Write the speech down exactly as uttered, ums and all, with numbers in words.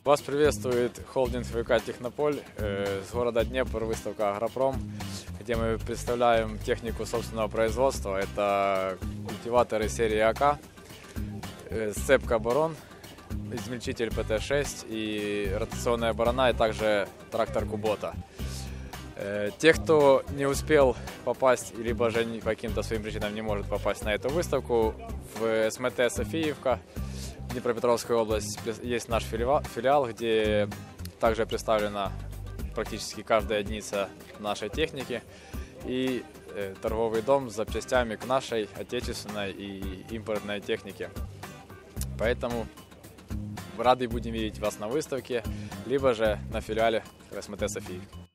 Вас приветствует холдинг ВК «Технополь» с города Днепр, выставка «Агропром», где мы представляем технику собственного производства. Это культиваторы серии АК, сцепка Борон, измельчитель пэ тэ шесть и ротационная борона, и также трактор Кубота. Те, кто не успел попасть, либо же по каким-то своим причинам не может попасть на эту выставку, в эс эм тэ Софиевка, Днепропетровская область, есть наш филиал, где также представлена практически каждая единица нашей техники и торговый дом с запчастями к нашей отечественной и импортной технике. Поэтому рады будем видеть вас на выставке, либо же на филиале эс эм тэ Софиевки.